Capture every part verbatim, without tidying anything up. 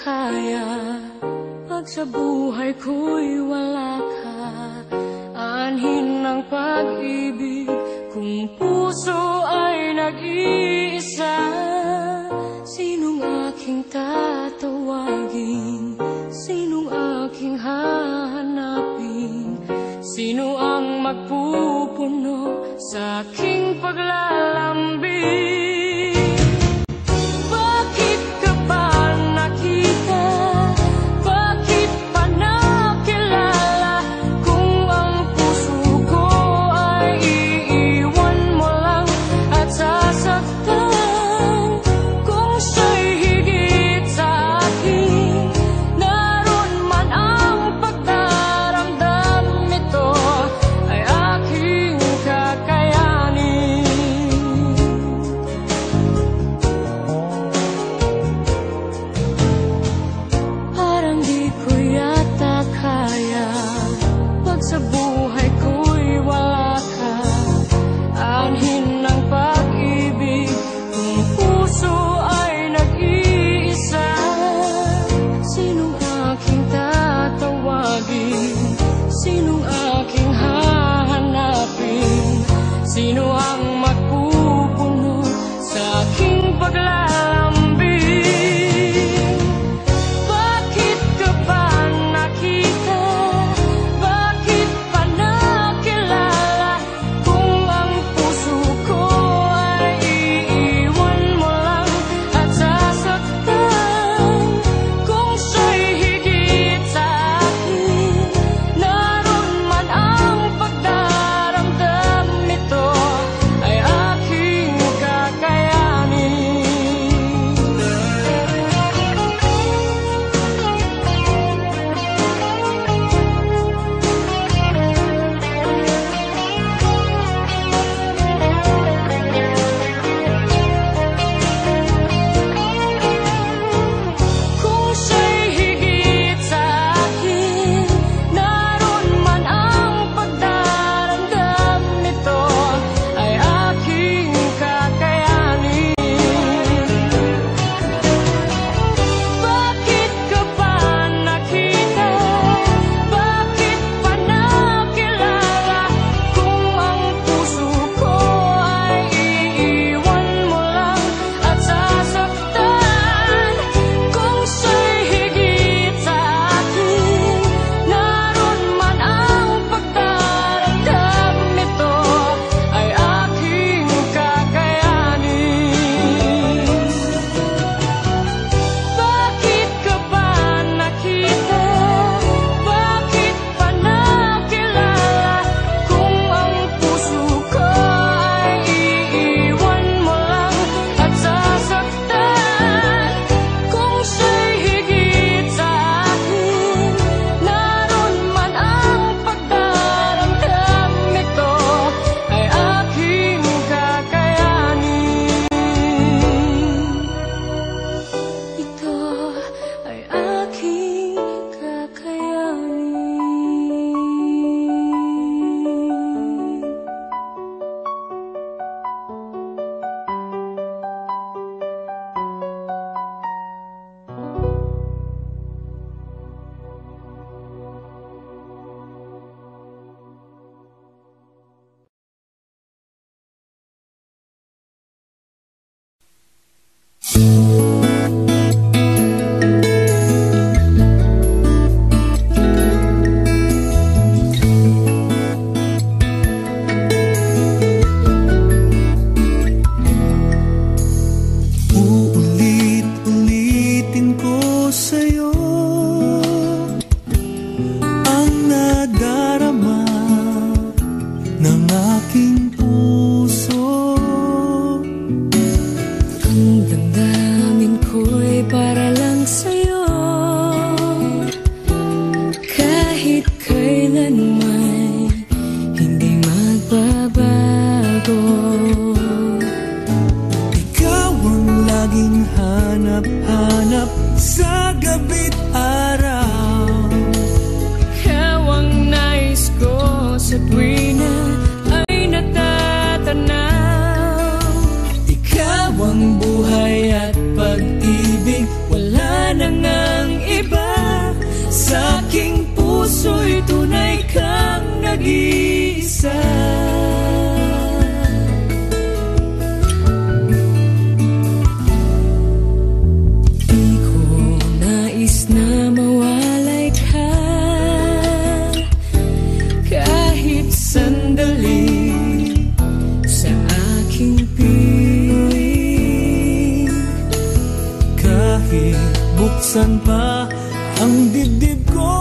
kaya pag sa buhay ko'y wala ka. Anhin ng pag-ibig kung puso ay nag-iisa. Sinong aking tatawagin? Sinong aking hahanapin? Sino ang magpupuno sa aking paglalambing? Bakit ka ba nakita? Bakit pa nakilala? Kung ang puso ko ay iiwan mo lang at sasaktan. Kung siya'y higit sa akin, naroon man ang pagdaramdam nito ay aking kakayanin. Parang di ko yata kaya pag sa buhay ko'y wala ka. Anhin ng pag-ibig kung puso ay nag-iisa. Sinong aking tatawagin? Sinong aking hahanapin? Sino ang magpupuno sa aking paglalambing? Bakit ka ba nakita? Bakit pa nakilala? Kung ang puso ko ay iiwan mo lang at sasaktan. Kung siya'y higit sa akin, naroon man ang pagdaramdam nito ay aking kakayanin. Kung siya'y higit sa akin, naroon man ang pagdaramdam nito ay aking kakayanin. Bakit ka ba nakita? Bakit pa nakilala? Kung ang puso ko ay iiwan mo lang at sasaktan. Kung siya'y higit sa akin, naroon man ang pagdaramdam nito ay aking kakayanin. Bakit ka ba nakita? Bakit pa nakilala? Kung ang puso ko ay iiwan mo lang at sasaktan. Kung siya'y higit sa akin, naroon man ang pagdaramdam nito ay aking kakayanin. Ito ay aking kakayanin. Uulit-ulitin ko sa'yo ang nadarama ng aking puso. Ang damdamin ko'y para lang sa'yo. Kahit kailanman hindi magbabago. Ikaw ang laging hanap-hanap sa gabi't araw. Ikaw ang nais ko sa tuwing na ay natatanaw. Ikaw ang buhay at pag-ibig, wala na nga nag-iisa. Di ko nais na mawalay ka kahit sandali sa aking piling. Kahit buksan pa ang dibdib ko,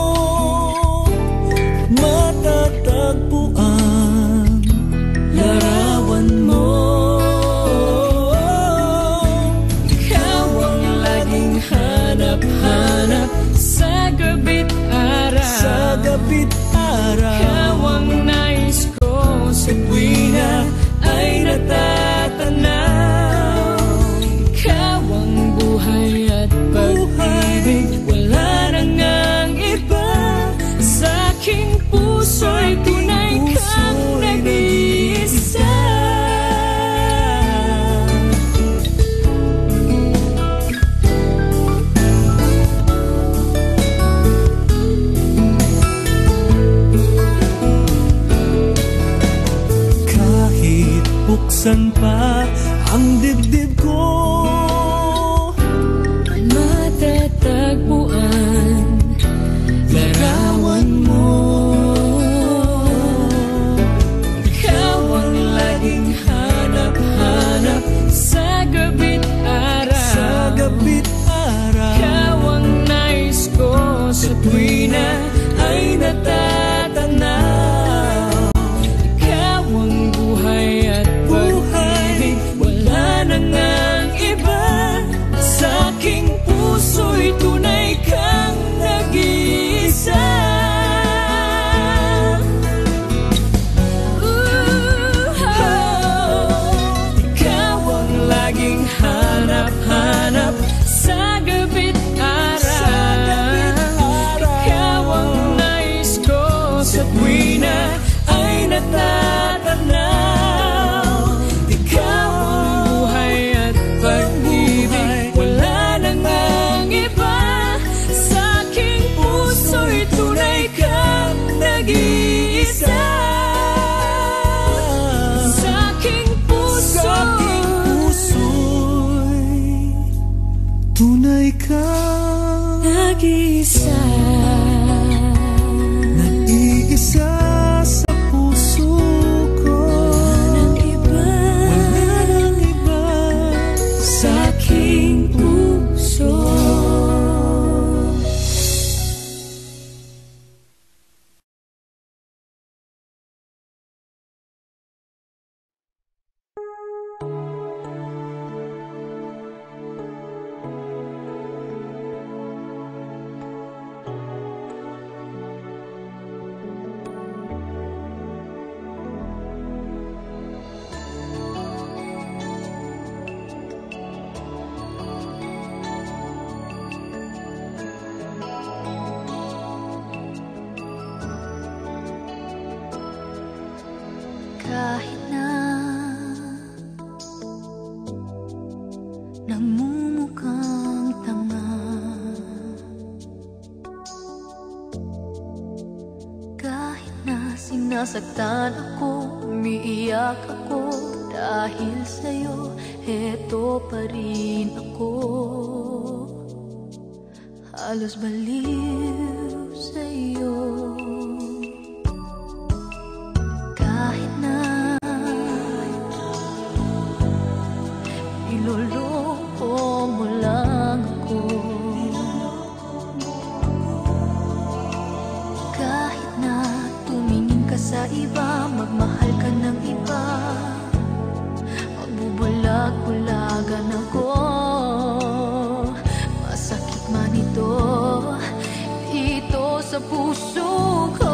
matatagpuan larawan mo. Ikaw ang laging hanap-hanap sa gabi't araw. Sa gabi't araw, Ikaw ang nais ko sa tuwina ay natatanaw. Ikaw ang buhay at pag-ibig, wala nang ang iba. Sa aking puso'y tunay kang nag-iisa. kahit buksan pa ang dibdib ko, Matatagpuan larawan mo. Ikaw ang laging hanap-hanap sa gabi't araw. sa gabi't araw, Ikaw ang nais ko sa tuwina ay natatanaw. Ikaw ang buhay at pag-ibig, wala nang ang iba. Sa aking puso'y tunay kang nag-iisa. Ooh, oh. Ikaw ang laging hanap-hanap sa gabi't araw. Ikaw ang nais ko sa tuwina ay natatanaw. Ikaw ang buhay at pag-ibig, wala nang ang iba. Sa aking puso'y tunay kang nag-iisa. Sa aking puso, sa aking puso'y tunay ka, nag-iisa. nag-iisa sa puso ko. Nang iba, Wala nang iba sa aking puso. Kahit na nagmumukhang tanga, kahit na sinasaktan ako, umiiyak ako, dahil sa'yo, heto pa rin ako. Halos baliw sa'yo. Kahit na iloloko mo lang ako, kahit na tumingin ka sa iba, magmahal ka ng iba, magbubulag-bulagan ako, masakit man ito, ito sa puso ko.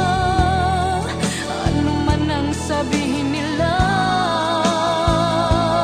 Sabihin nila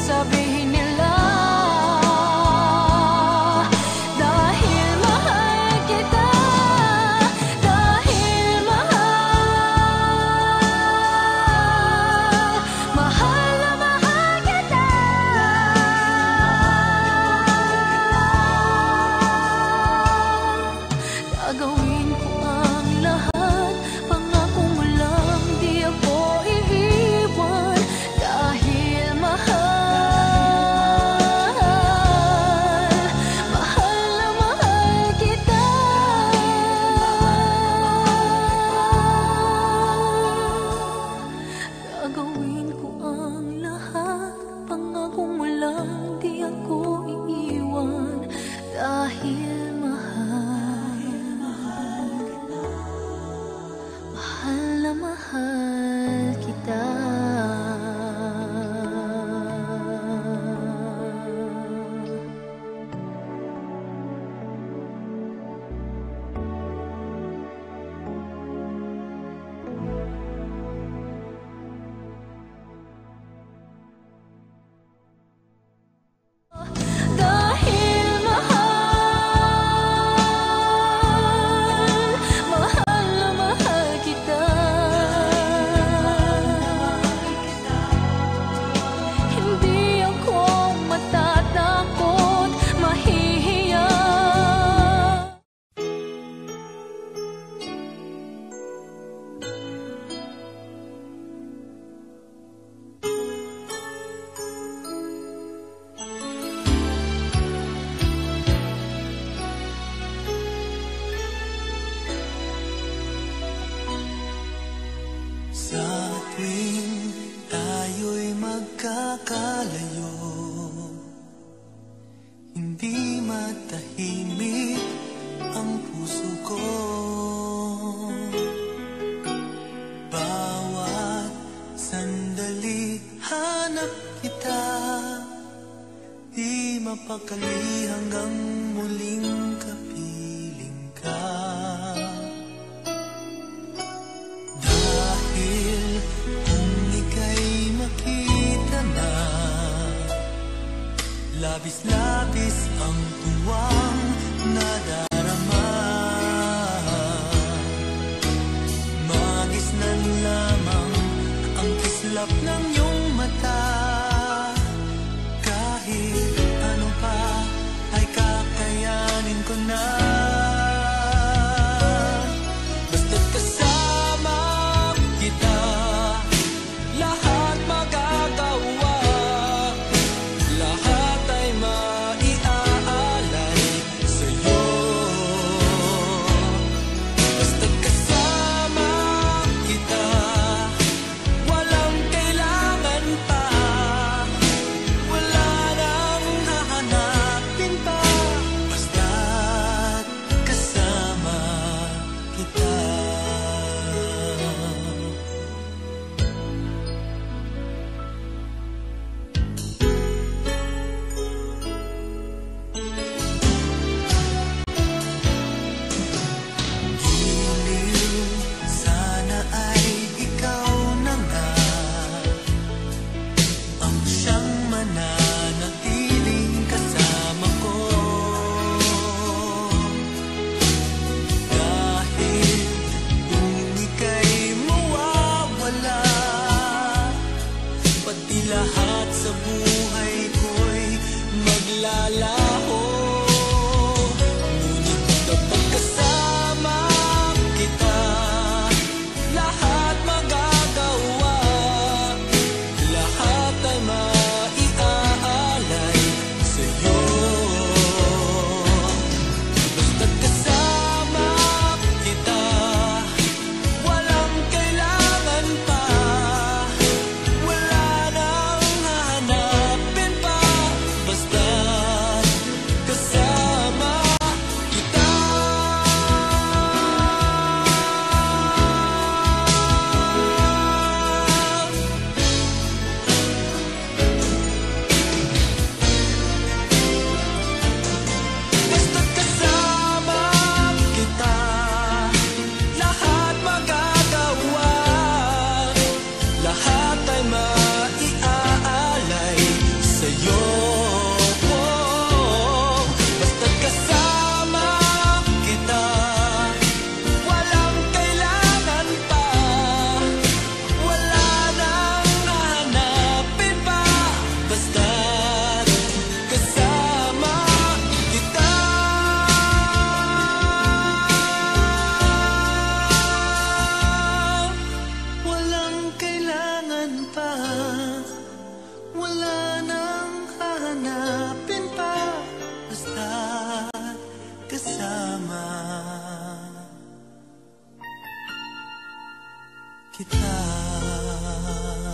sasabihin nila. Dahil mahal kita, dahil mahal, mahal na mahal kita. Gagawin ko ang lahat, pangako mo lang di ako iiwan. Dahil mahal, mahal na mahal kita. Gagawin ko ang lahat, pangako mo lang di ako iiwan. Dahil mahal, mahal na mahal kita. Dahil mahal, mahal na mahal kita. Hindi ako matatakot, mahihiya. Sa tuwing tayo'y magkakalayo, hindi matahimik ang puso ko. Bawat sandali hanap kita, di mapakali hanggang muling kapiling ka. Dahil kung ika'y makita na, labis-labis ang tuwang nadarama. Magisnan lamang ang kislap ng iyong mata. Kahit ano pa ay kakayanin ko na. Basta't kasama kita, lahat magagawa. Lahat ay maiaalay sa'yo. Basta't kasama kita, walang kailangan pa. Wala nang hahanapin pa. Basta't kasama kita. Giliw, sana ay ikaw na nga ang siyang mananatiling kasama ko. Dahil kung ika'y mawawala, pati lahat sa buhay ko'y maglalaho. Ngunit kapag kasama kita, lahat magagawa. Lahat ay maiaalay sa'yo. Basta't kasama kita, walang kailangan pa. Wala nang hahanapin pa. Basta't hahanapin pa basta't kasama kita.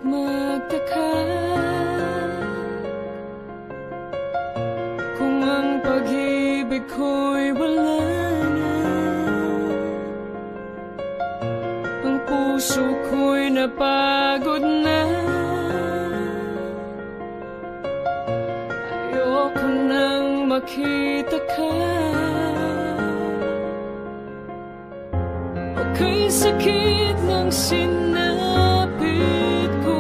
magtaka kung ang pag-ibig ko'y wala na. Ang puso ko'y napagod na. Ayoko nang makita ka. Kay sakit ng sinapit ko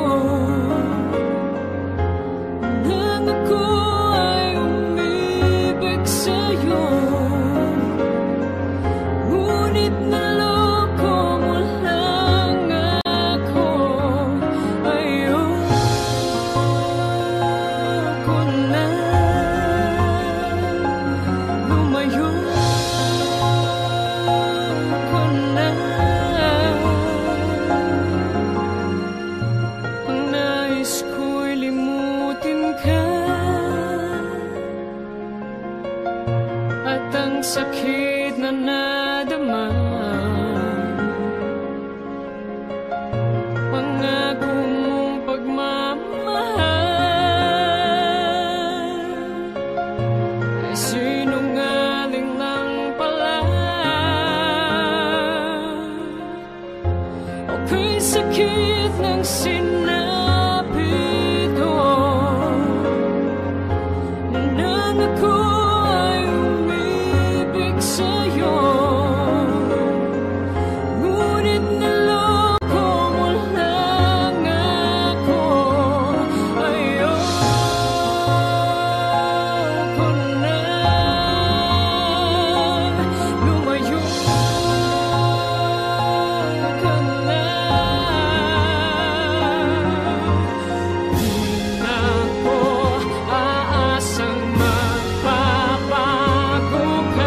nang ako ay umibig sa'yo, ngunit naloko mo lang ako. Ayoko na lumayo. Sakit na nadama, pangako mong pagmamahal ay sinungaling lang pala. Ako'y sakit ng sinapit ko nang ako sa'yo, ngunit naloko mo lang ako. Ayoko na lumayo ka na. Di na ako aasang magpapago ka.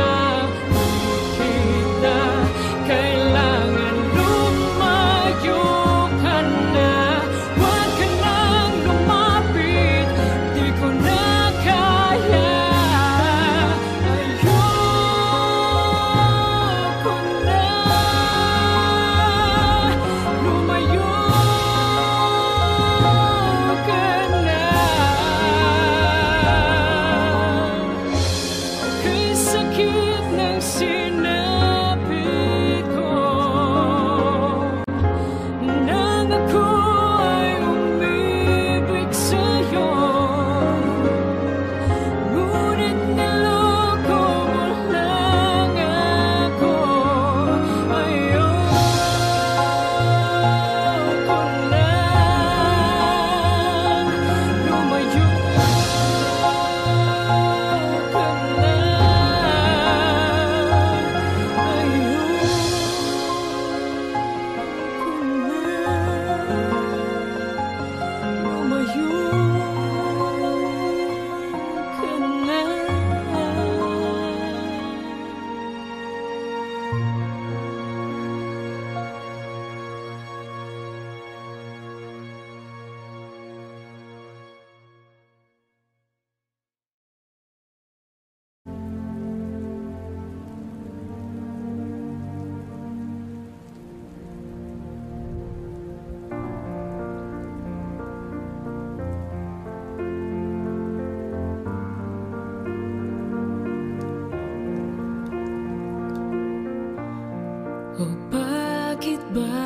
Oh, bakit ba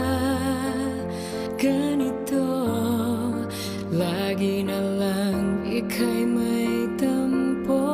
ganito? Lagi na lang ika'y may tampo,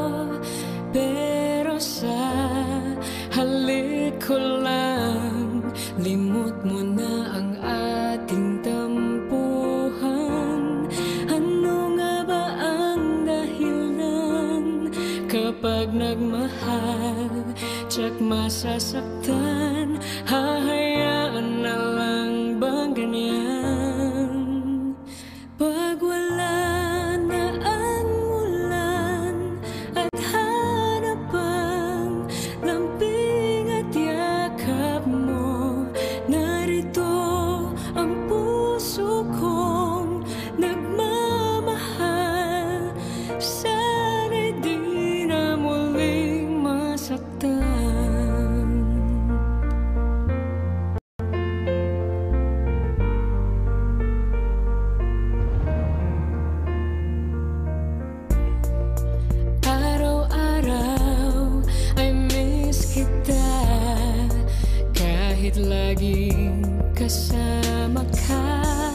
pero sa halik ko lang limot mo na ang ating tampuhan. Ano nga ba ang dahilan kapag nagmahal tsak masasaktan? Hahayaan na lang bang ganyan? Pag wala na ang ulan at hanapang lambing at yakap mo, narito ang puso kong nagmamahal. Sana'y di na muling masaktan. kahit laging kasama ka.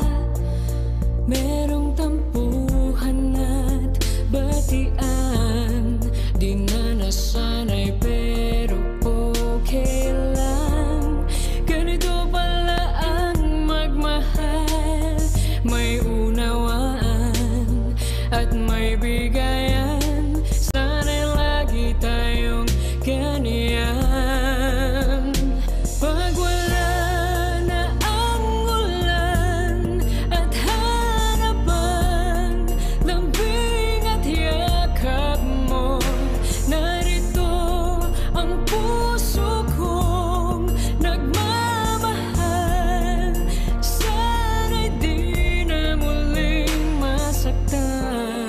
Merong tampuhan at batian, di na nasanay pero okay lang. Ganito pala ang magmahal, may unawaan at may bigayan. Sana'y lagi tayong ganyan. Pag wala na ang ulan at harapan, lambing at yakap mo, narito ang puso kong nagmamahal. Sana'y di na muling masaktan.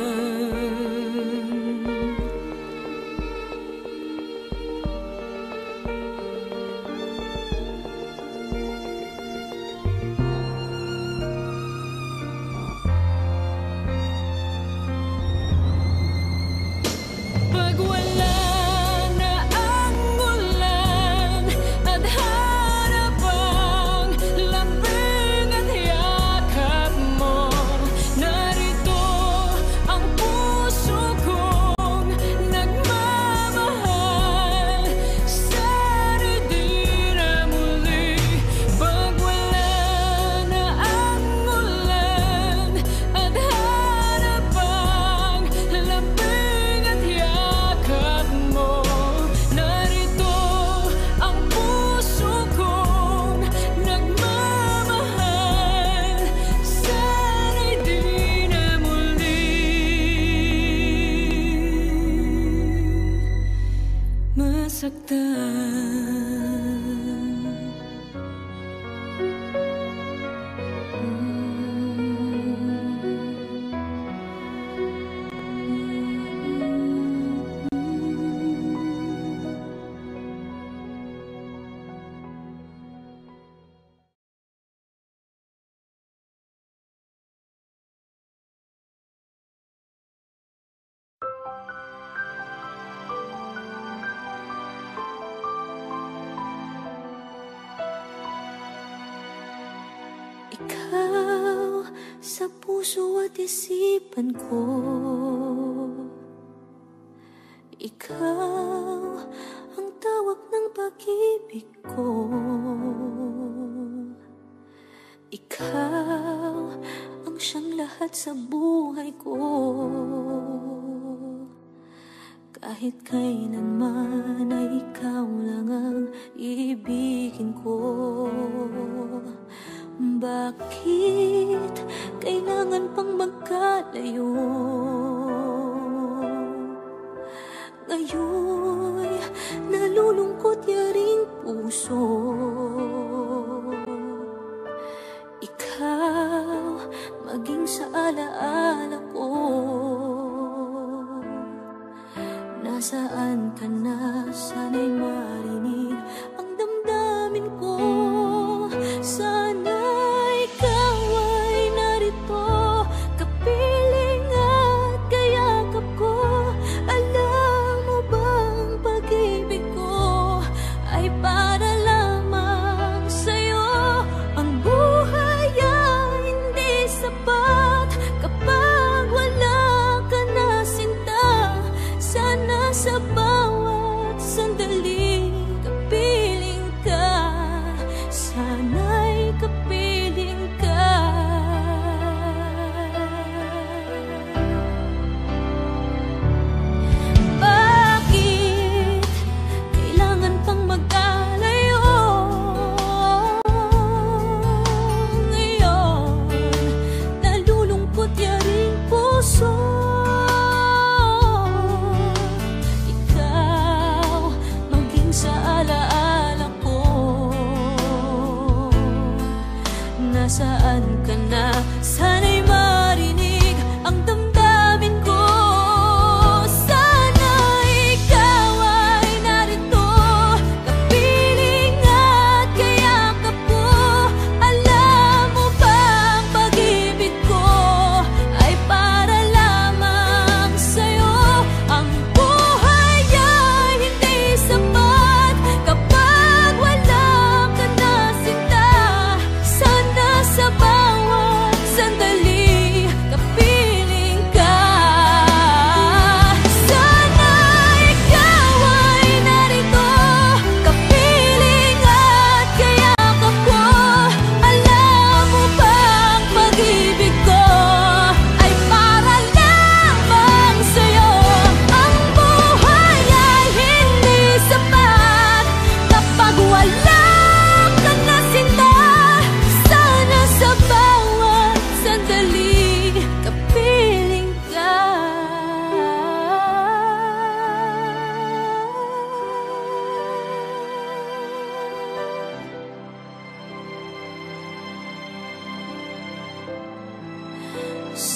Pag wala na ang ulan at harapang lambing at yakap mo, narito ang puso kong nagmamahal. Sana'y di na muli. Pag wala na ang ulan at harapang lambing at yakap mo, narito ang puso kong nagmamahal. Sana'y di na muli Ikaw sa puso at isipan ko, ikaw ang tawag ng pag-ibig ko. Ikaw ang siyang lahat sa buhay ko. Kahit kailanman ay ikaw lang ang iibigin ko. Bakit kailangan pang magkalayo? Ngayon'y nalulungkot yaring puso. Ikaw maging sa alaala ko. Nasaan ka na? Sana'y marinig ang damdamin ko. Sana ikaw ay narito, kapiling at kayakap ko. Alam mo bang pag-ibig ko ay para lamang sa'yo? Ang buhay ay hindi sapat kapag wala ka na, sinta. Sana sa bawat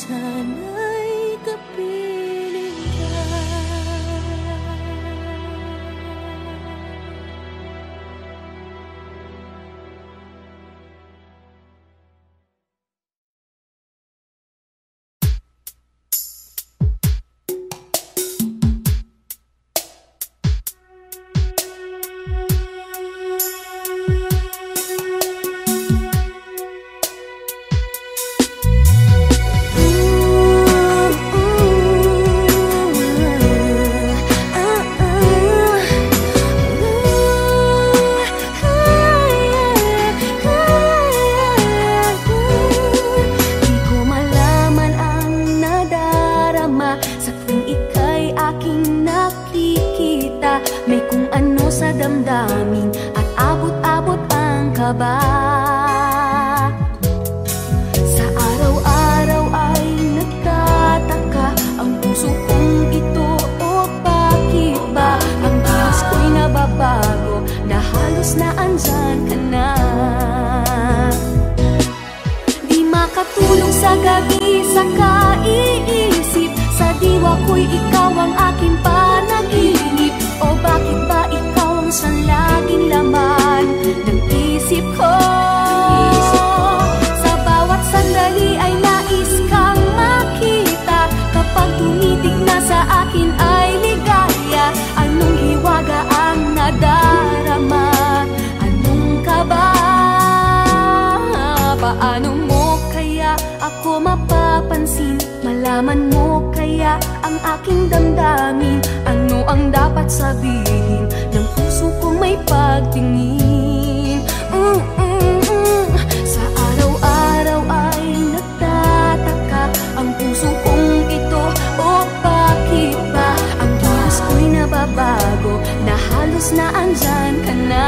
sana'y kapiling ka. Damdamin at abot-abot ang kaba. Sa araw-araw ay nagtataka ang puso kong ito, o bakit ba ang Diyos ko'y nababago na halos na andyan ka na. Di makatulog sa gabi sa kaiisip, sa diwa ko'y ikaw ang aking panaginip. O bakit ba ikaw sa laging laman ng isip ko? Sa bawat sandali ay nais kang makita. Kapag tumitig na sa akin ay ligaya. Anong hiwaga ang nadarama? Anong kaba? Paano mo kaya ako mapapansin? Malaman mo kaya ang aking damdamin? Ano ang dapat sabihin ng puso kong may pagtingin? mm, mm, mm. Sa araw-araw ay nagtataka ang puso kong ito, o bakit ba ang Diyos ko'y nababago na halos na andyan ka na.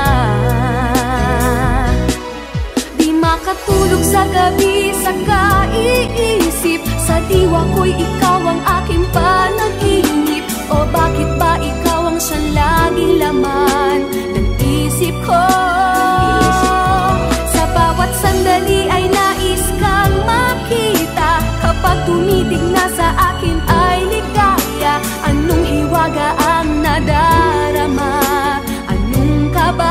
Di makatulog sa gabi sa kaiisip, sa diwa ko'y ikaw ang aking panaginip. O bakit ba ikaw ang siyang laging laman ng isip ko? Sa bawat sandali ay nais kang makita. Kapag tumitig na sa akin ay ligaya. Anong hiwaga ang nadarama? Anong kaba?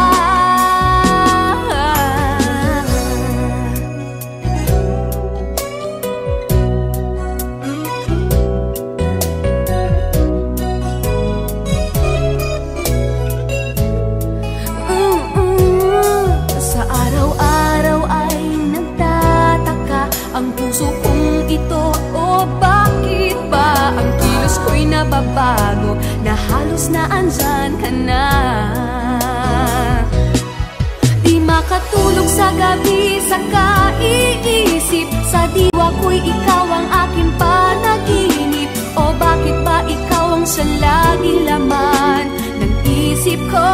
Ang puso kong ito, o bakit ba ang kilos ko'y nababago na halos na andyan ka na. Di makatulog sa gabi sa kaiisip, sa diwa ko'y ikaw ang aking panaginip. O bakit ba ikaw ang siyang laging laman ng isip ko?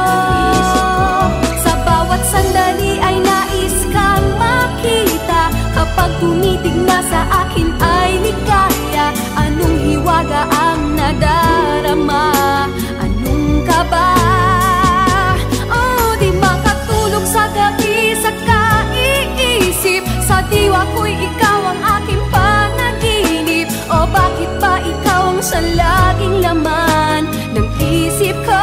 Sa bawat sandali ay nais kang makita. Kapag tumitig na sa akin ay ligaya. Anong hiwaga ang nadarama? Anong kaba? Oh, di makatulog sa gabi sa kaiisip, sa diwa ko'y ikaw ang aking panaginip. O bakit ba ikaw ang siyang laging laman ng isip ko?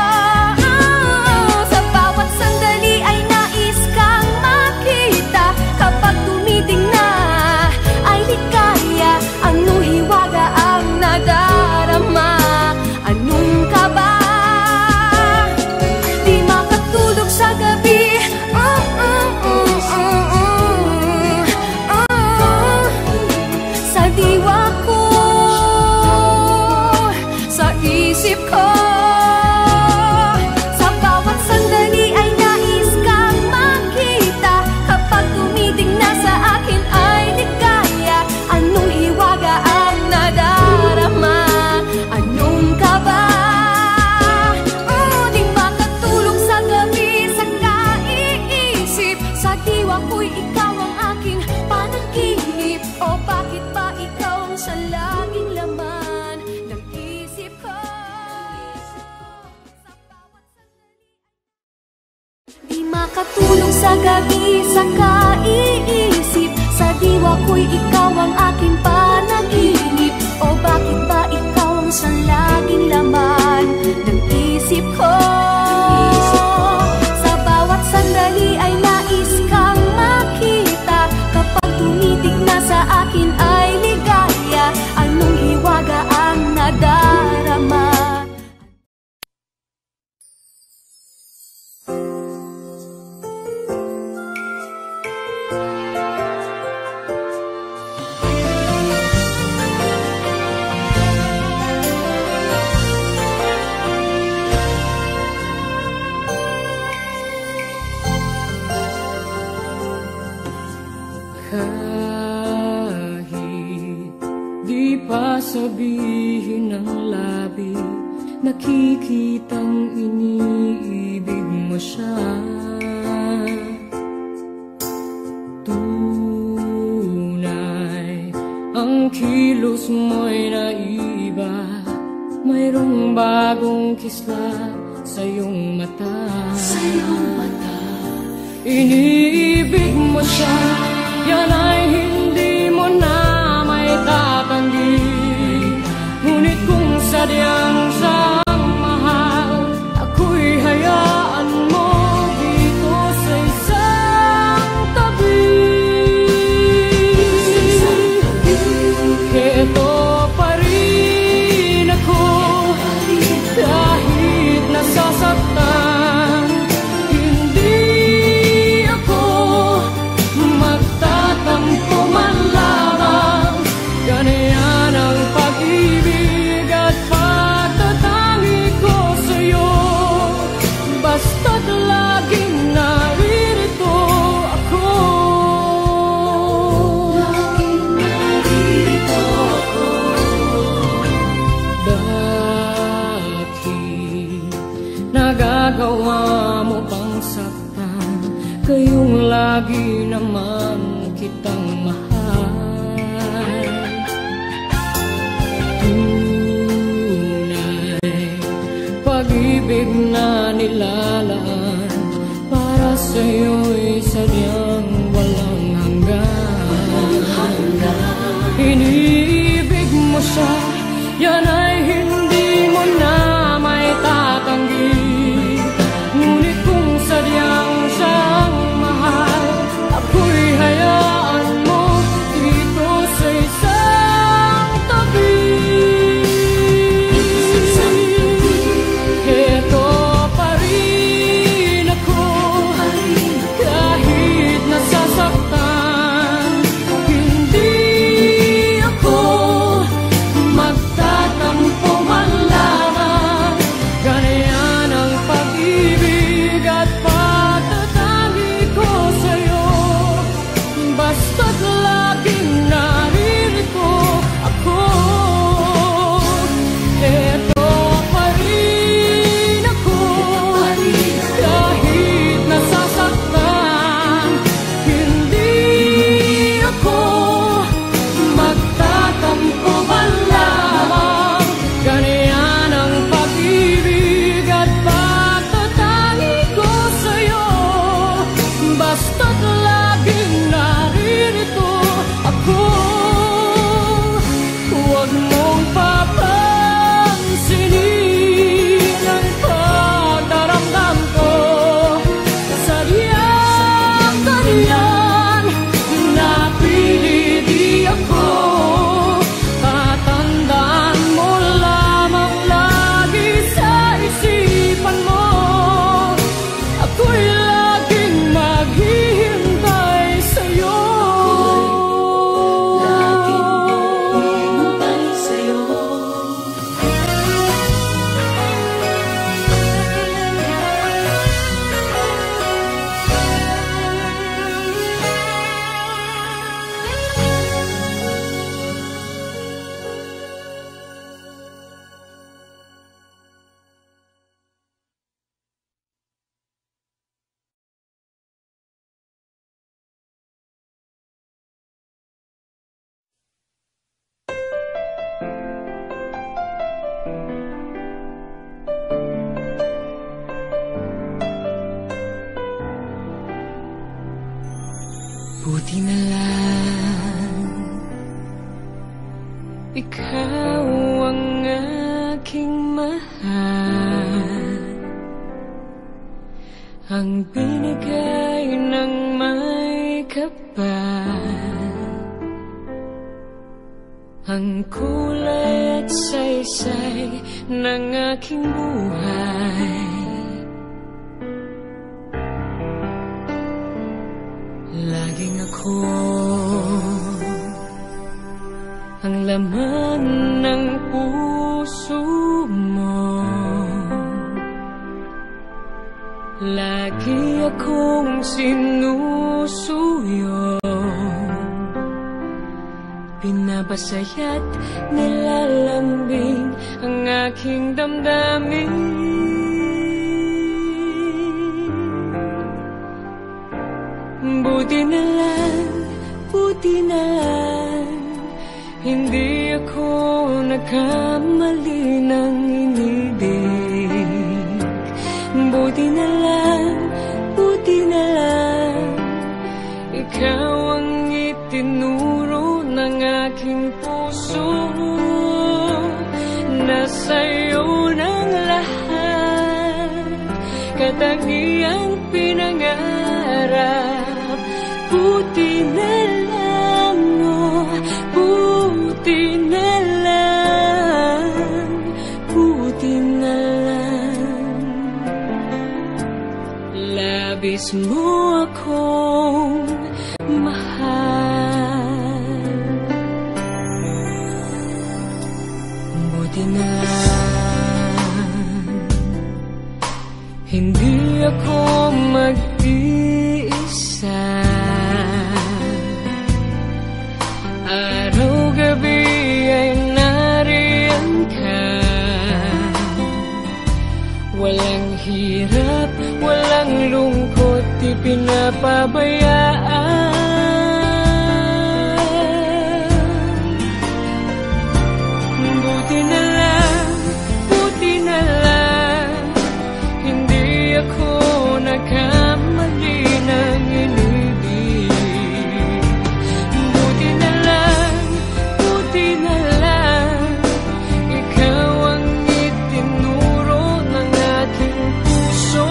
Makatulog sa gabi sa kaiisip, sa diwa ko'y ikaw ang aking pa sa akin ay ligaya. Anong hiwaga ang nadarama? Sabihin ng labi, nakikitang iniibig mo siya. Tunay, ang kilos mo'y naiba, mayroong bagong kisla sa iyong mata. Sa iyong mata. Iniibig mo siya, yan ay hindi mo na may tatanggi. Ngunit kung sadyang siyang mahal, ako'y hayaan mo dito sa isang tabi. Heto pa rin ako, kahit nasasaktan. Hindi ako magtatampo man lamang. Ganyan ang pag-ibig at pagtatangi ko sa'yo. Basta't laging naririto ako. Laging naririto ako. Dati nagagawa mo pang saktan, kayong lagi naman kitang mahal. Pag-ibig na nilalaan para sa'yo'y sadyang walang hanggan. Iniibig mo siya, yan ay hindi mo na may tatanggi. Ngunit kung sadyang siyang mahal, ako'y hayaan mo dito sa isang tabi. Heto pa rin ako, kahit nasasaktan. Hindi ako magtatampo man lamang. Ganyan ang pag-ibig at pagtatangi ko sa'yo. Basta't laging naririto ako. Heto pa rin ako, kahit nasasaktan. Hindi ako magtatampo man lamang. Ganyan ang pag-ibig at pagtatangi ko sa'yo. Basta't laging naririto ako. Huwag mong papansinin ang pagdaramdam ko. Sadyang ganyan, napili di ako. Tatandaan mo lamang lagi sa isipan mo, ako'y laging maghihintay sa'yo. Laging maghihintay sa'yo. Buti na lang ikaw ang aking mahal, ang binigay ng may kapal. ang kulay at saysay ng aking buhay. Laging ako ang laman ng puso mo. Lagi akong sinusuyo, pinabasaya't nilalambing ang aking damdamin. Buti na lang, buti na lang, hindi ako nagkamali ng inibig. Buti na lang, buti na lang, ikaw ang itinuro ng aking puso. Nasa'yo ng lahat, katangiang pinangarap. Buti na lang, oh, buti na lang, buti na lang. Labis mo akong mahal. Buti na lang, hindi ako mag-iisa. Araw-gabi ay nariyan ka. Walang hirap, walang lungkot, di pinapabayaan. Buti na lang, buti na lang, hindi ako nagkamali ng inibig. Buti na lang, buti na lang, ikaw ang itinuro ng aking puso.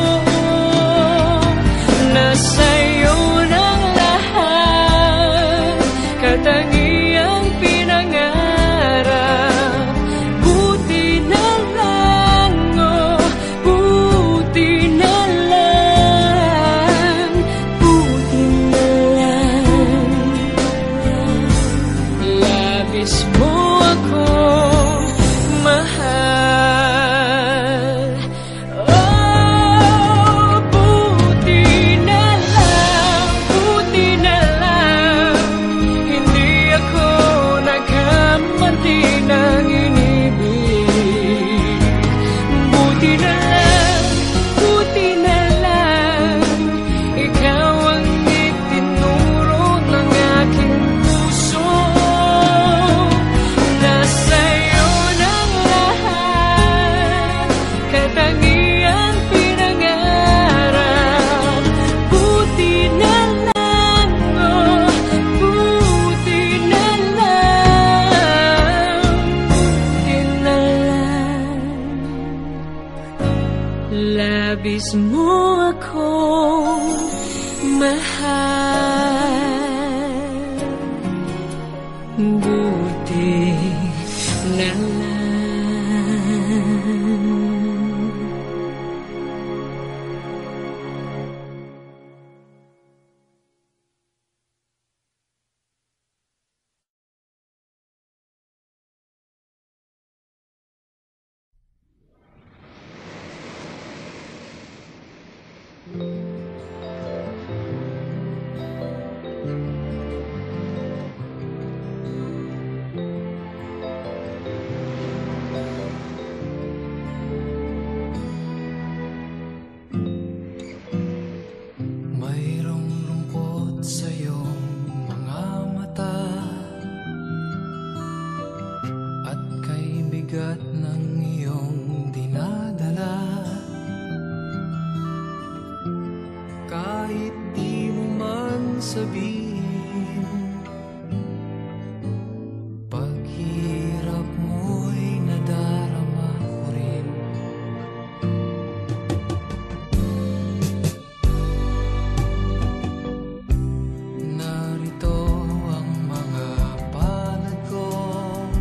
Nasa'yo ng lahat, katangiang pinangarap. Buti na lang, oh, buti na lang, buti na lang. Labis mo ako mahal. Oh, buti na lang, buti na lang, hindi ako nagkamali ng inibig. Buti na lang, buti na lang, ikaw ang itinuro ng aking puso. Nasa'yo ng lahat, katangiang pinangarap. Buti na lang, oh, buti na lang, buti na lang. Labis mo akong mahal. Buti na lang. Mayroong lungkot sa iyong mga mata, at kay bigat ng iyong dinadala. Kahit di mo man sabihin, paghirap mo'y nadarama ko rin. Narito ang mga palad ko,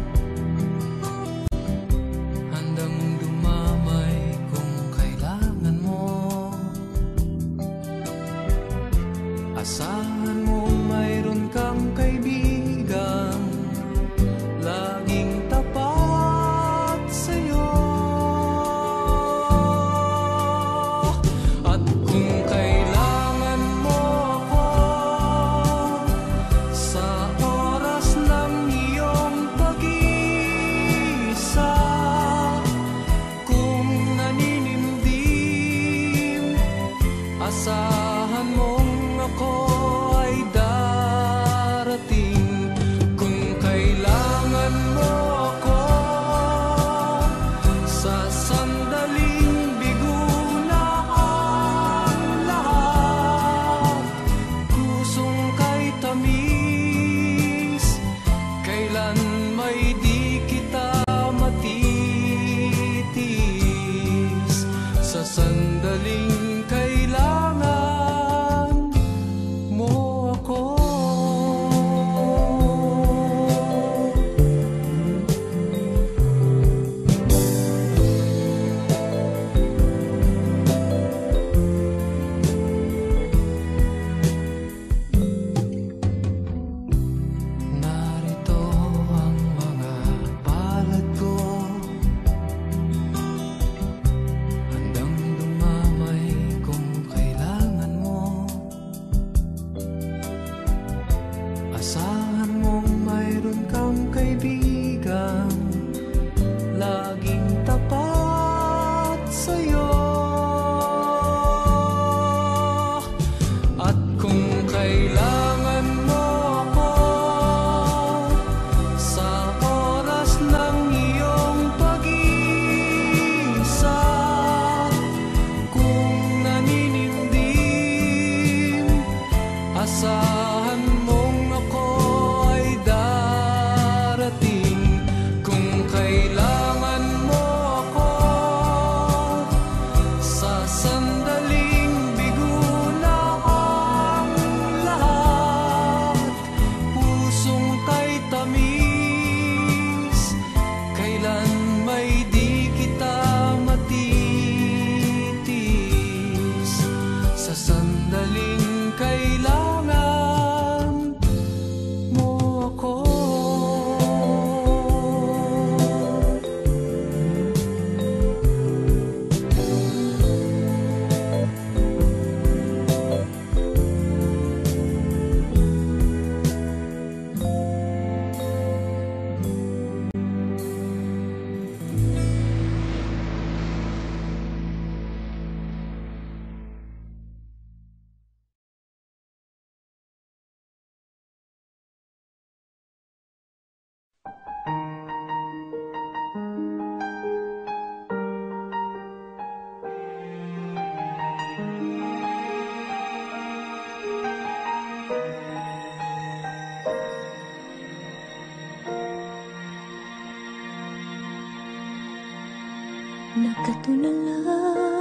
nakatulala,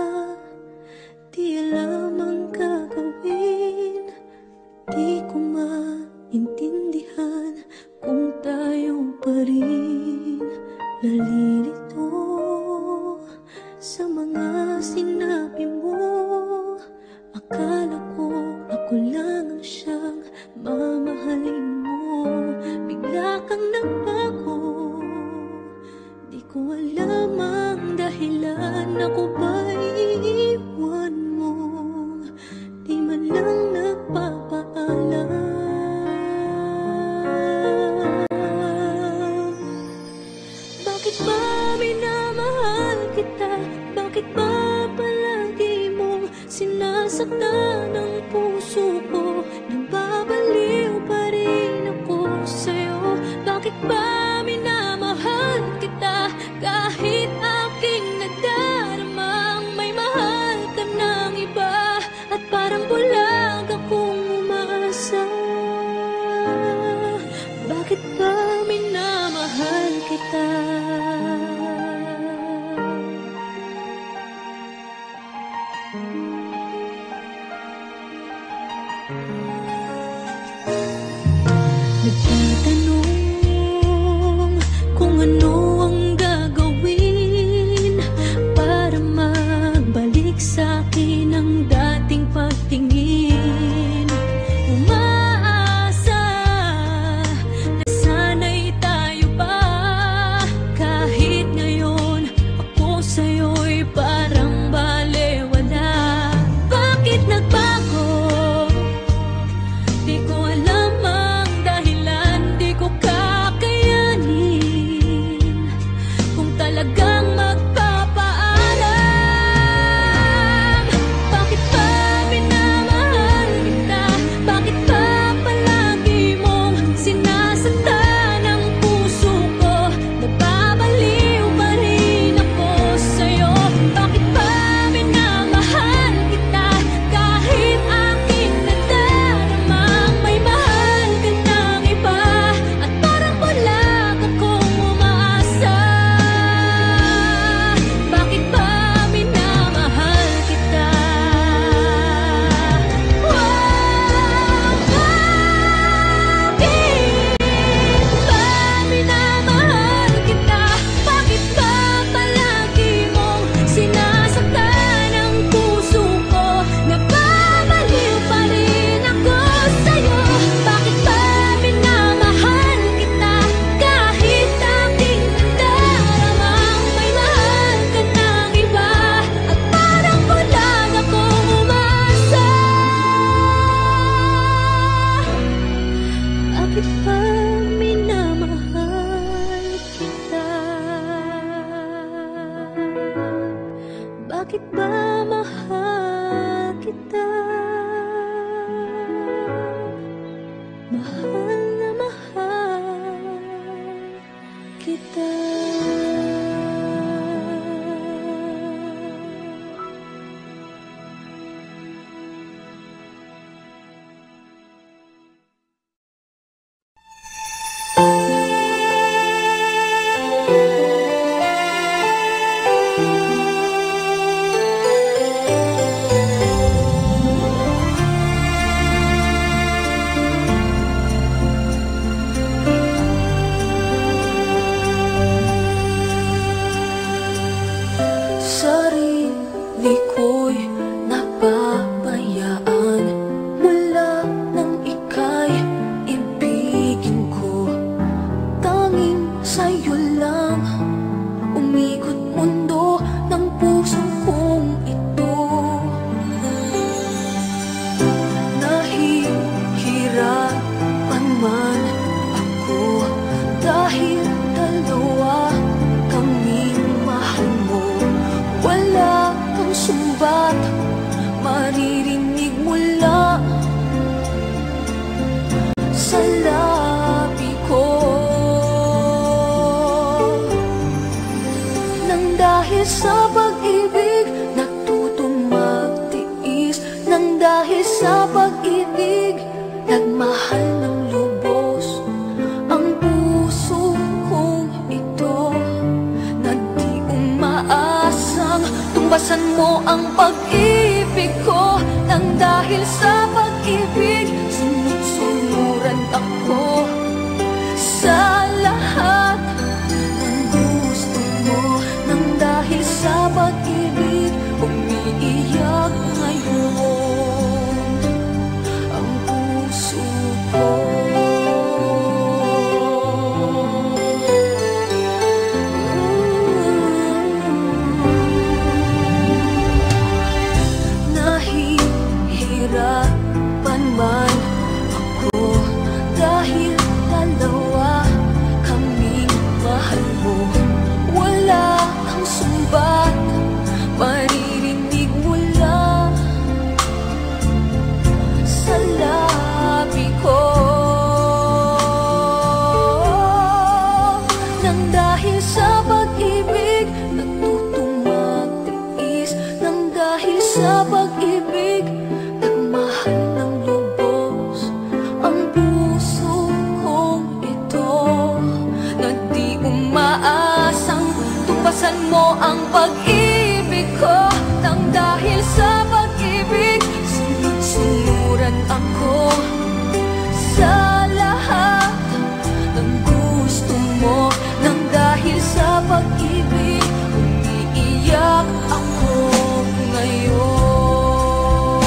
di alam ang gagawin. Di ko maintindihan kung tayo pa rin. Nalilito sa mga sinabi mo. Akala ko ako lang ang siyang mamahalin mo. Bigla kang nagbago, di ko alam ang dahilan. Ako ba'y iiwan mo? Di man lang nagpapaalam. Bakit ba minamahal kita? Bakit ba palagi mong sinasaktan ang puso ko? Nababaliw pa rin ako sa'yo. Bakit ba minamahal kita? Kahit aking nadaramang may mahal ka ng iba. At parang bulag akong umasa. Bakit ba minamahal kita? Nagtatanong kung ano ang gagawin para magbalik sa akin ang dating pagtingin. Umaasa na sana'y tayo pa. Kahit ngayon ako sa'yo'y parang balewala. Bakit nagbago? Di ko alam ang dahilan. Di ko kakayanin kung talagang magpapaalam. Bakit ba minamahal kita? Bakit ba palagi mong sinasaktan ang puso ko? Nababaliw pa rin ako sa'yo. Bakit ba minamahal kita? Kahit aking nadaramang may mahal ka ng iba. At parang bulag akong umaasa. Bakit ba minamahal kita? Wow, bakit ba minamahal kita? Bakit ba palagi mong sinasaktan ang puso ko? Nababaliw pa rin ako sa'yo. Bakit ba minamahal kita? Kahit aking nadaramang may mahal ka ng iba. At parang bulag akong umasa. Bakit ba minamahal kita? Bakit ba mahal kita? Mahal na mahal kita. Sarili ko'y napabayaan mula nang ika'y ibigin ko. Tanging sa'yo lang umikot mundo ng puso kong ito. Nahihirapan man ako dahil dalawa kaming mahal mo. Wala kang sumbat maririnig mula sa labi ko. Nang dahil sa pag-ibig natutong magtiis. Nang dahil sa pag-ibig nagmahal ng lubos ang puso kong ito na di umaasa. tumpasan mo ang pag-ibig ko. Nang dahil sa pag-ibig, sunod-sunuran ako sa lahat ng gusto mo. Nang dahil sa pag-ibig, umiiyak ngayon ang puso ko. Nahihirapan man ako dahil dalawa kaming mahal mo. Wala kang sumbat, maririnig mula sa labi ko. Nang dahil sa pag-ibig, natutong magtiis. Nang dahil sa pag-ibig, nagmahal ng lubos ang puso kong ito, na di umaasang tumpasan mo ang pag-ibig ko. Nang dahil sa pag-ibig, sunod-sunuran ako sa lahat ng gusto mo. Nang dahil sa pag-ibig, umiiyak ako ngayon.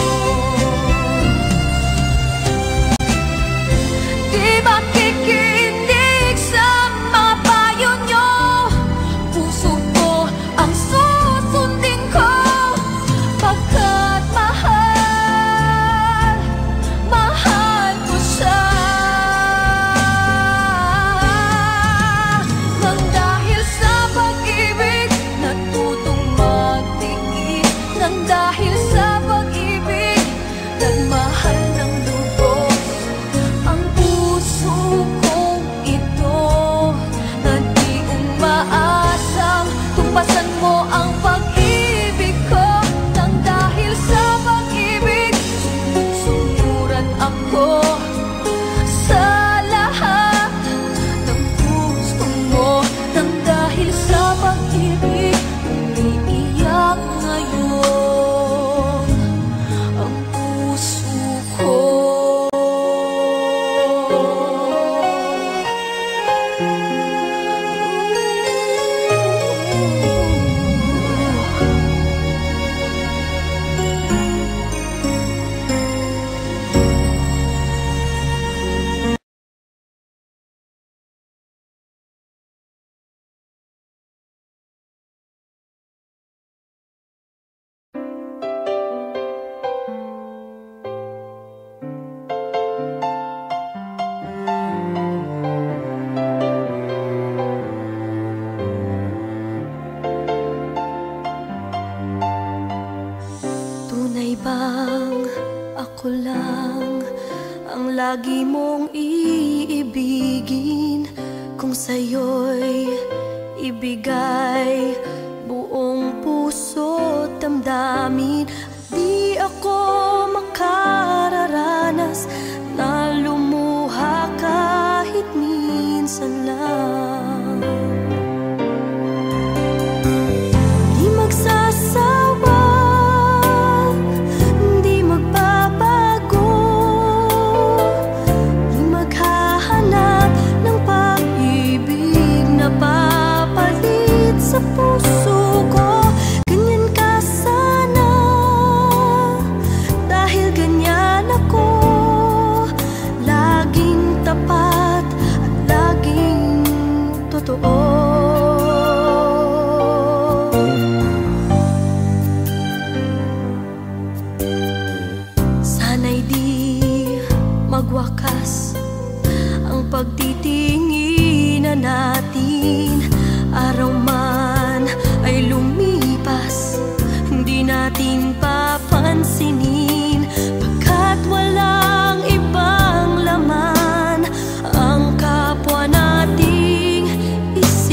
Di makikinig sa mga payo nyo, puso ko ang susundin ko. Pagkat mahal, mahal ko siya. Nang dahil sa pag-ibig, natutong magtiis. Nang dahil sa pag-ibig, nagmahal ng lubos ang puso kong ito, na di umaasang tumpasan mo ang pag-ibig ko. Nang dahil sa pag-ibig, sunod-sunuran ako sa lahat ng gusto mo. Nang dahil sa pag-ibig, umiiyak ngayon ang puso ko. Tunay bang ako lang ang lagi mong iibigin? Kung sa'yo'y ibigay buong puso't damdamin, at di ako makararanas na lumuha kahit minsan lang. Di magsasawa, di magbabago, di maghahanap ng pag-ibig na papalit sa puso ko. Ganyan ka sana, dahil ganyan ako, laging tapat at laging totoo. Sana'y di magwakas ang pagtitinginan natin. Araw man ay lumipas, hindi natin papansinin, pagkat walang ibang laman ang kapwa nating isa.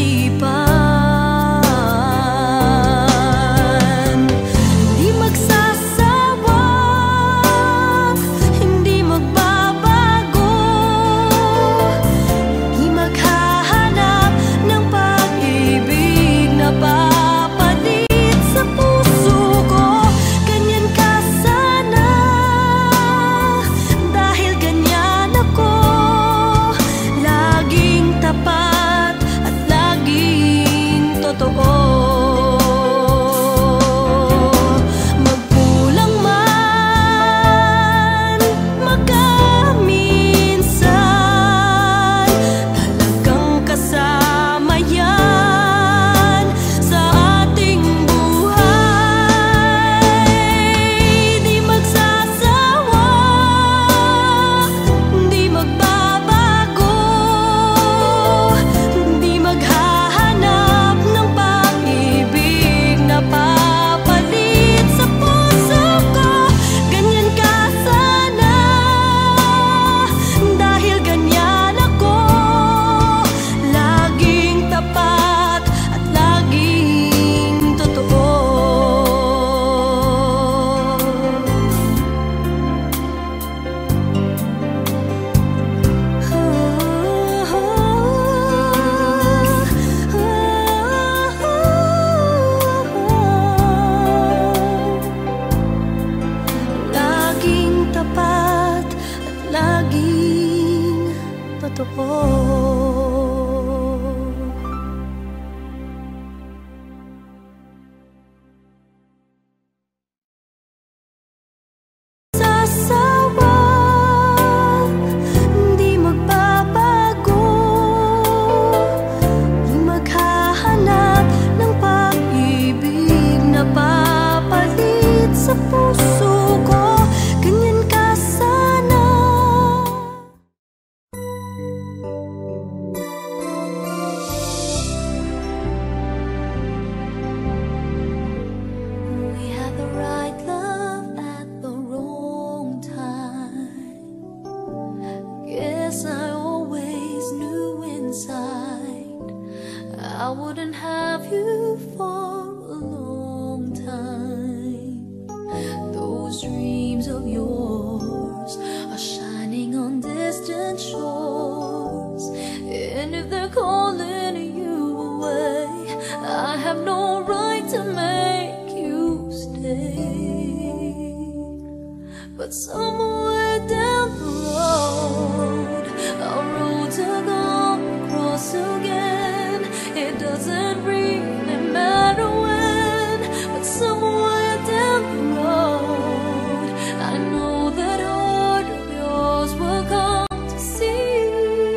I wouldn't have you for a long time. Those dreams of yours are shining on distant shores, and if they're calling you away, I have no right to make you stay. But somewhere down the road, our roads are gonna cross again. It doesn't really matter when, but somewhere down the road, I know that heart of yours will come to see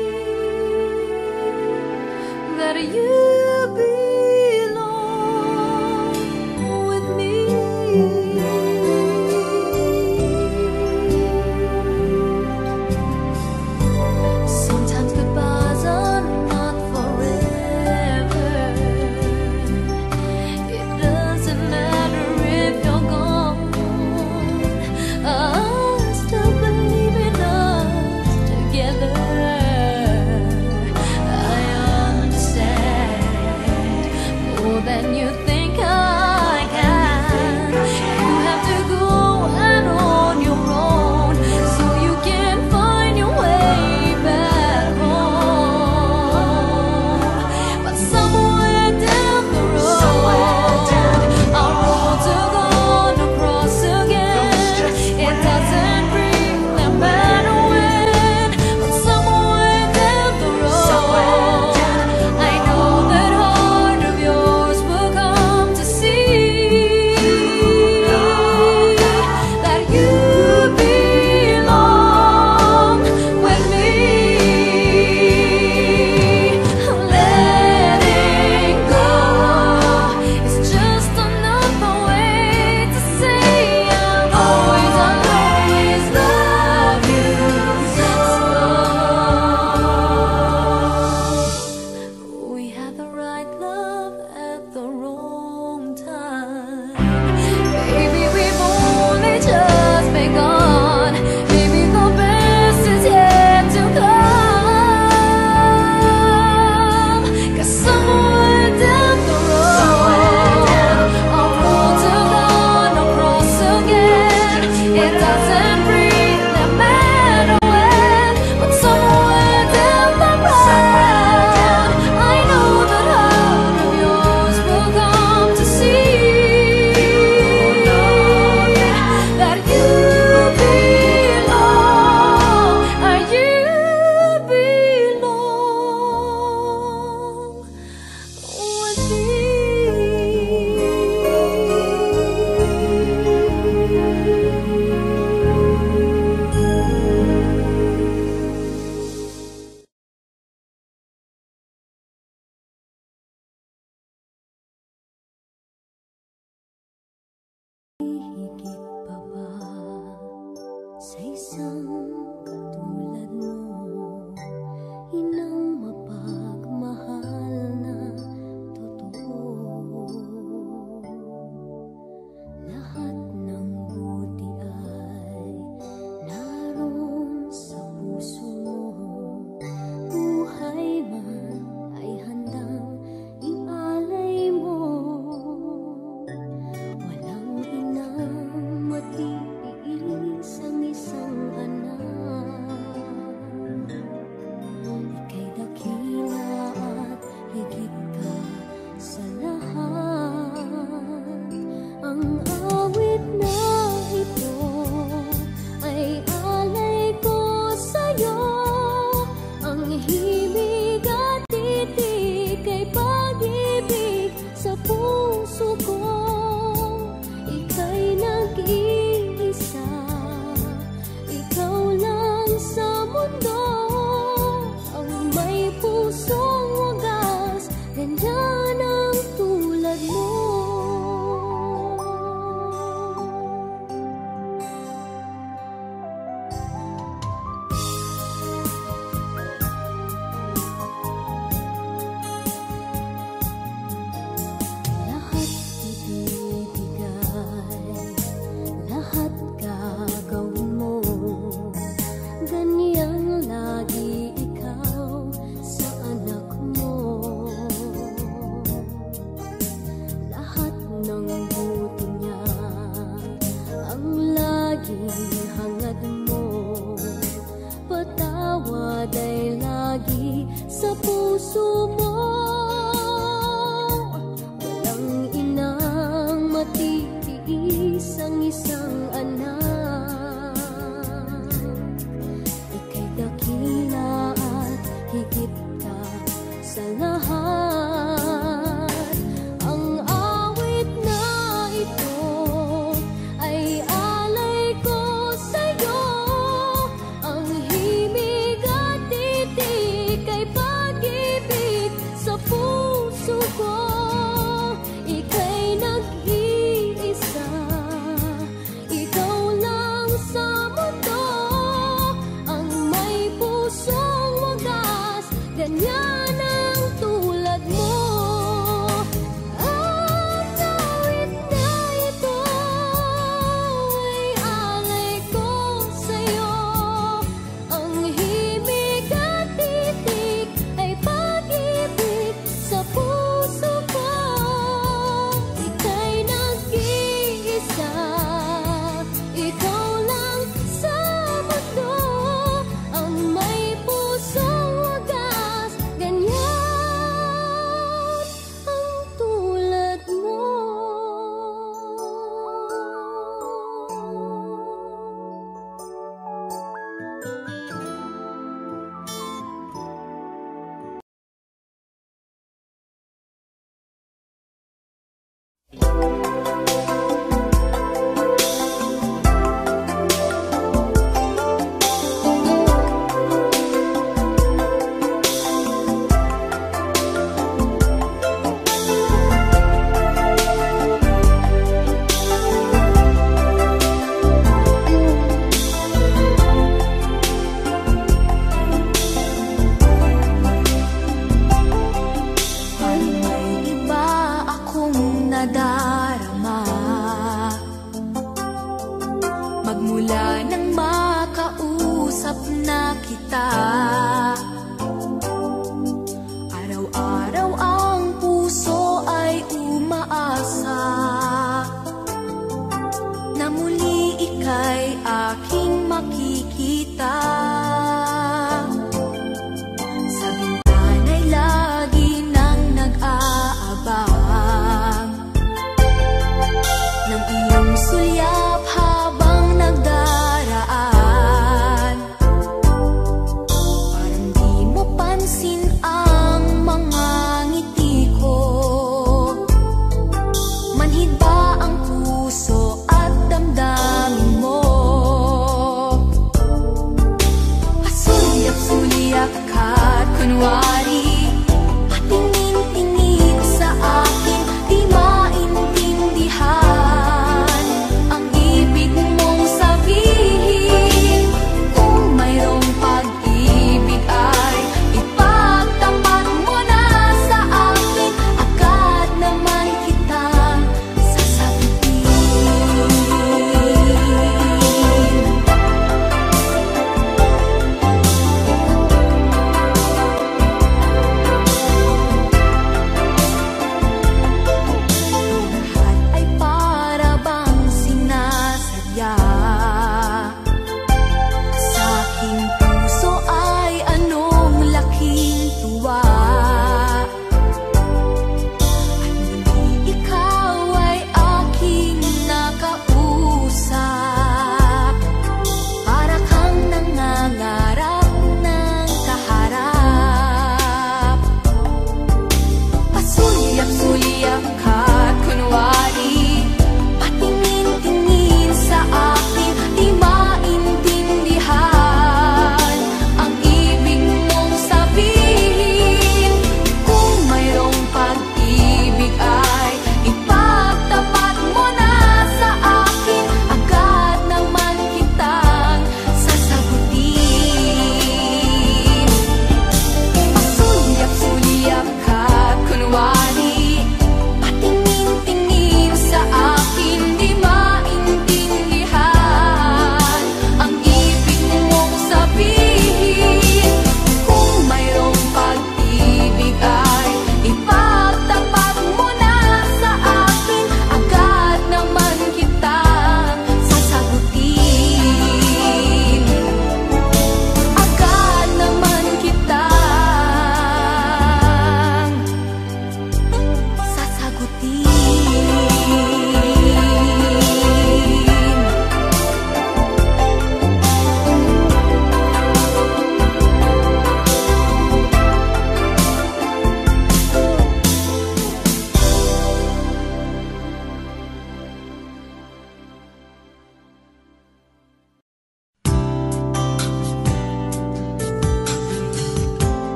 that you belong with me. Sometimes goodbyes are not forever. It doesn't matter if you're gone. I still believe in us together. I understand puso mo. Walang inang matitiis ang isang anak. Ika'y dakila at higit ka sa lahat. Ang awit na ito ay alay ko sa'yo. Ang himig at titik ay pag-ibig sa puso ko. Ika'y nag-iisa, ikaw lang sa mundo. Ang may pusong wagas, ganyan ang tulad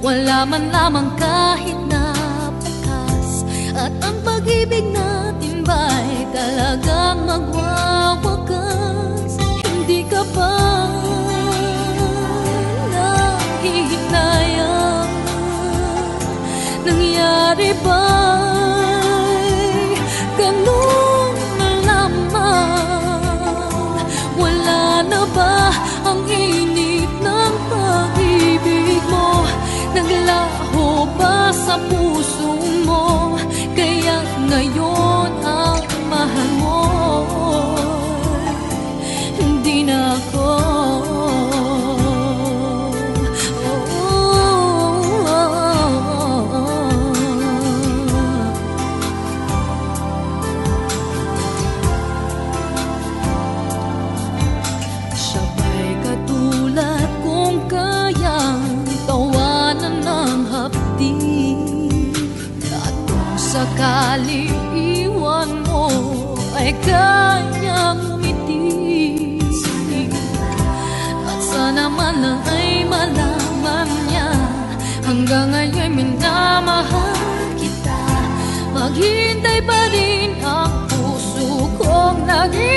wala man lamang kahit na bakas. At ang pag-ibig natin ba'y talagang magwawakas? Hindi ka pa nahihinayang, nangyari ba'y ganun na lamang? Wala na ba ang init ng pag-ibig mo? Naglaho ba sa puso mo? Kaya ngayon ang mahal mo hindi na ako. Sabay katulad kung kayang tawanan ng hapdi, at kung sakali iwan mo ay kanyang umiti. At sana man lang ay malaman niya hanggang ngayon minamahal kita. Maghintay pa rin ang puso kong nag